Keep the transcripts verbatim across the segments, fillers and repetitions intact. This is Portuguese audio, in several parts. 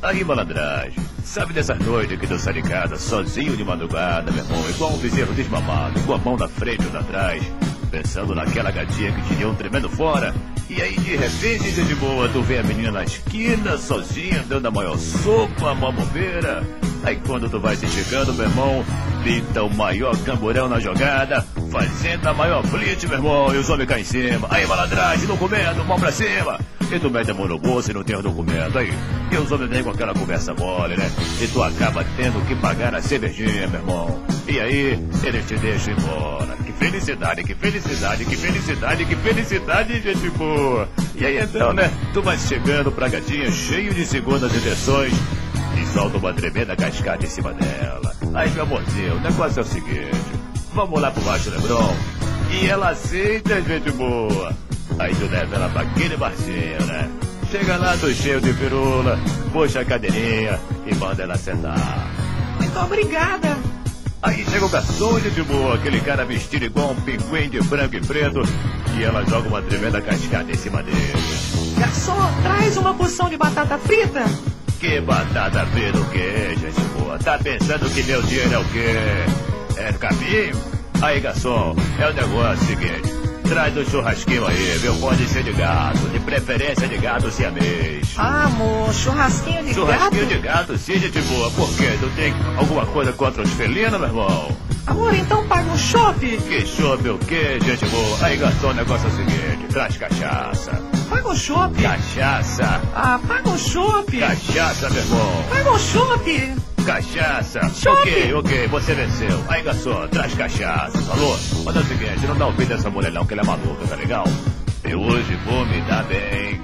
Aí, malandragem, sabe dessas noites que tu sai de casa sozinho de madrugada, meu irmão, igual um bezerro desmamado, com a mão na frente ou atrás, pensando naquela gatinha que te deu um tremendo fora, e aí de repente, de boa, tu vê a menina na esquina, sozinha, dando a maior sopa, uma bobeira. Aí quando tu vai se chegando, meu irmão, pinta o maior camburão na jogada, fazendo a maior blitz, meu irmão, e os homens caem em cima. Aí, malandragem, documento, mão pra cima. E tu mete a mão no bolso e não tem o documento. Aí, e os homens vêm com aquela conversa mole, né? E tu acaba tendo que pagar a cervejinha, meu irmão. E aí, eles te deixam embora. Que felicidade, que felicidade, que felicidade, que felicidade, gente boa. E aí então, né? Tu vai chegando pra gatinha cheio de segundas intenções e solta uma tremenda cascata em cima dela. Aí, meu amorzinho, o negócio é o seguinte: vamos lá pro Baixo Lebron. E ela aceita, gente boa. Aí tu leva ela pra aquele barzinho, né? Chega lá, tu cheio de pirula, puxa a cadeirinha e manda ela sentar. Muito obrigada. Aí chega o garçom, gente boa, aquele cara vestido igual um pinguim de branco e preto, e ela joga uma tremenda cascata em cima dele. Garçom, traz uma porção de batata frita. Que batata frita o quê, gente boa? Tá pensando que meu dinheiro é o quê? É caminho? Aí, garçom, é o negócio seguinte: traz o churrasquinho aí, viu? Pode ser de gato, de preferência de gato siamês. Ah, amor, churrasquinho de Churrasquinho gato? de gato, sim, gente boa. Por quê? Tu tem alguma coisa contra os felinos, meu irmão? Amor, então paga um chopp. Que chope o quê, gente boa? Aí, garçom, o negócio é o seguinte: traz cachaça. Paga um chopp. Cachaça. Ah, paga um chopp. Cachaça, meu irmão. Paga um chopp. Cachaça. Chope. Ok, ok, você venceu. Aí, garçom, traz cachaça, falou? Mas é o seguinte, não dá ouvido dessa mulher não, que ela é maluca, tá legal? Eu hoje vou me dar bem.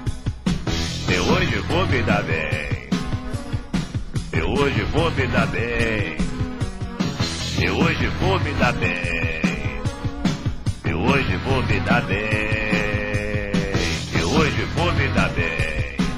Eu hoje vou me dar bem. Eu hoje vou me dar bem. Eu hoje vou me dar bem. Eu hoje vou me dar bem. Eu hoje vou me dar bem.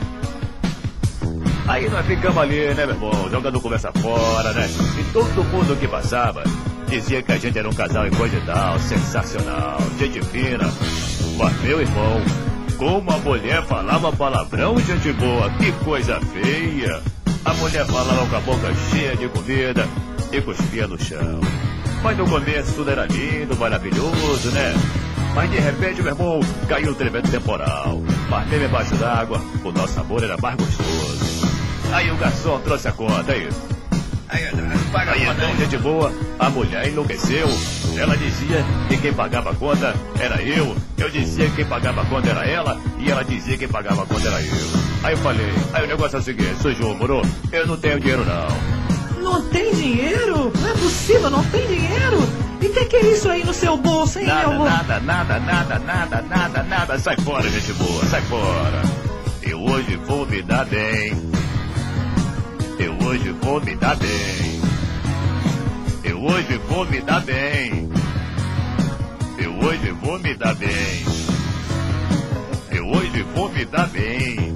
Aí nós ficamos ali, né, meu irmão, jogando conversa fora, né? E todo mundo que passava dizia que a gente era um casal e coisa e tal, sensacional, gente fina. Mas, meu irmão, como a mulher falava palavrão, gente boa, que coisa feia. A mulher falava com a boca cheia de comida e cuspia no chão. Mas no começo tudo era lindo, maravilhoso, né? Mas de repente, meu irmão, caiu um tremendo temporal. Mas mesmo embaixo d'água, o nosso amor era mais gostoso. Aí o garçom trouxe a conta, aí. Aí, paga aí, então, gente boa, a mulher enlouqueceu. Ela dizia que quem pagava a conta era eu. Eu dizia que quem pagava a conta era ela. E ela dizia que quem pagava a conta era eu. Aí eu falei, aí o negócio é o seguinte, sujou, moro? Eu não tenho dinheiro, não. Não tem dinheiro? Não é possível, não tem dinheiro? E o que, que é isso aí no seu bolso, hein, Nada, meu amor? nada, nada, nada, nada, nada, nada. Sai fora, gente boa, sai fora. Eu hoje vou me dar bem. Eu hoje vou me dar bem. Eu hoje vou me dar bem. Eu hoje vou me dar bem. Eu hoje vou me dar bem.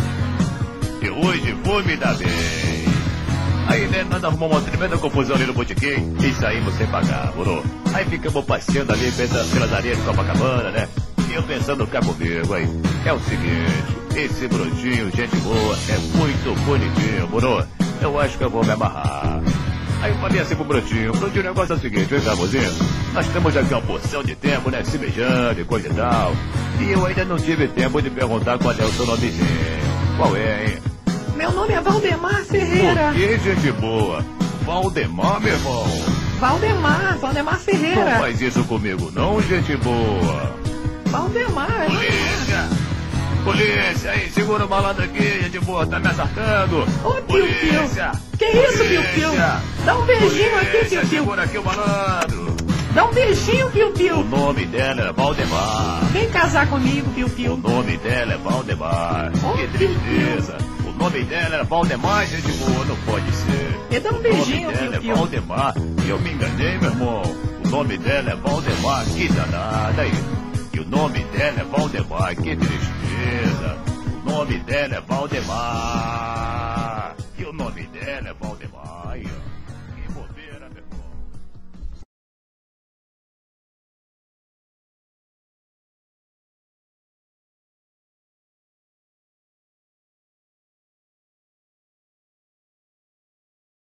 Eu hoje vou me dar bem. Aí, né, nós arrumamos uma tremenda confusão ali no botequim e saímos sem pagar, moro? Aí ficamos passeando ali pelas areias de Copacabana, né? E eu pensando cá comigo, aí. É o seguinte, esse brotinho, gente boa, é muito bonitinho, moro? Eu acho que eu vou me amarrar. Aí eu falei assim pro brotinho, brotinho, o negócio é o seguinte, vem cá, mozinho. Nós temos aqui uma porção de tempo, né, se beijando e coisa e tal. E eu ainda não tive tempo de perguntar qual é o seu nomezinho. Qual é, hein? Meu nome é Valdemar Ferreira. Por que, gente boa? Valdemar, meu irmão? Valdemar, Valdemar Ferreira. Não faz isso comigo não, gente boa. Valdemar. Polícia! Polícia! Aí, segura o malandro aqui, gente boa, tá me assaltando. Ô, Piu Piu. Polícia! Que isso, Piu Piu? Dá um beijinho aqui, Polícia, Piu Piu. segura aqui o malandro. Dá um beijinho, Piu O Piu. nome dela é Valdemar. Vem casar comigo, Piu O Piu. nome dela é Valdemar. Oh, Que tristeza. O nome dela era Valdemar, gente boa, não pode ser. Me dá um O beijinho, nome dela Piu é Piu. Valdemar. E eu me enganei, meu irmão. O nome dela é Valdemar, que danada aí. E o nome dela é Valdemar, que tristeza. O nome dela é Valdemar.